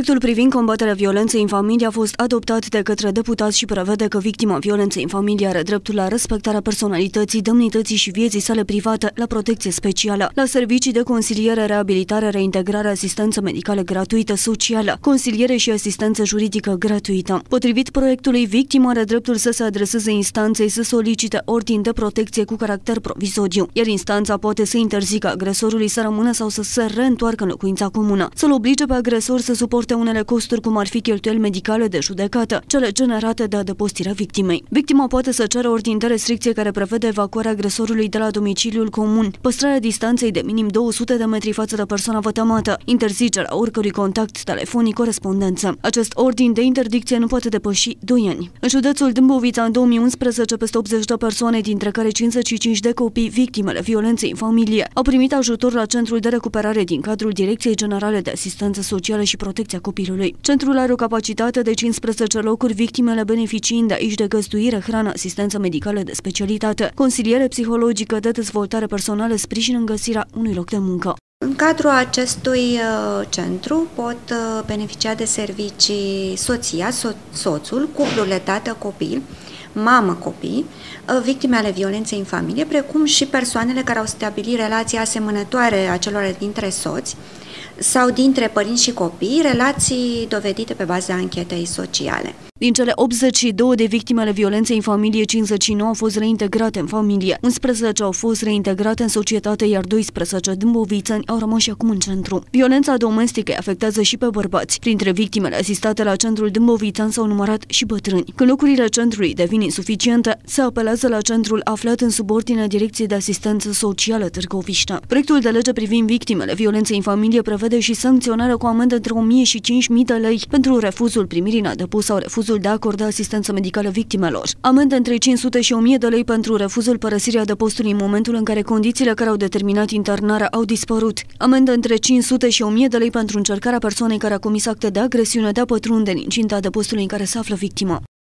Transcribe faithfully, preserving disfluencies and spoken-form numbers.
Proiectul privind combaterea violenței în familie a fost adoptat de către deputați și prevede că victima violenței în familie are dreptul la respectarea personalității, demnității și vieții sale private, la protecție specială, la servicii de consiliere, reabilitare, reintegrare, asistență medicală gratuită, socială, consiliere și asistență juridică gratuită. Potrivit proiectului, victima are dreptul să se adreseze instanței să solicite ordin de protecție cu caracter provizoriu, iar instanța poate să interzică agresorului să rămână sau să se reîntoarcă în locuința comună, să-l oblige pe agresor să suporte unele costuri, cum ar fi cheltuieli medicale de judecată, cele generate de adăpostirea victimei. Victima poate să ceară ordin de restricție care prevede evacuarea agresorului de la domiciliul comun, păstrarea distanței de minim două sute de metri față de persoana vătămată, interzicerea oricărui contact telefonic, corespondență. Acest ordin de interdicție nu poate depăși doi ani. În județul Dâmbovița, în două mii unsprezece, peste optzeci de persoane, dintre care cincizeci și cinci de copii, victimele violenței în familie, au primit ajutor la Centrul de Recuperare din cadrul Direcției Generale de Asistență Socială și Protecția Copilului. Centrul are o capacitate de cincisprezece locuri, victimele beneficiind de aici de găzduire, hrană, asistență medicală de specialitate, consiliere psihologică, de dezvoltare personală, sprijin în găsirea unui loc de muncă. În cadrul acestui uh, centru pot uh, beneficia de servicii soția, so- soțul, cuplurile tată-copil, mamă-copii, uh, victime ale violenței în familie, precum și persoanele care au stabilit relații asemănătoare acelora dintre soți sau dintre părinți și copii, relații dovedite pe baza anchetei sociale. Din cele optzeci și două de victime ale violenței în familie, cincizeci și nouă au fost reintegrate în familie, unsprezece au fost reintegrate în societate, iar doisprezece dâmbovițeni au rămas și acum în centru. Violența domestică îi afectează și pe bărbați. Printre victimele asistate la centrul dâmbovițean s-au numărat și bătrâni. Când locurile centrului devin insuficiente, se apelează la centrul aflat în subordinea Direcției de Asistență Socială Târgoviște. Proiectul de lege privind victimele violenței în familie prevede și sancționarea cu amendă între o mie și cinci mii de lei pentru refuzul primirii în adăpost sau refuzul de a acorda asistență medicală victimelor. Amendă între cinci sute și o mie de lei pentru refuzul părăsirii adăpostului în momentul în care condițiile care au determinat internarea au dispărut. Amendă între cinci sute și o mie de lei pentru încercarea persoanei care a comis acte de agresiune de a pătrunde în incinta adăpostului în care se află victima.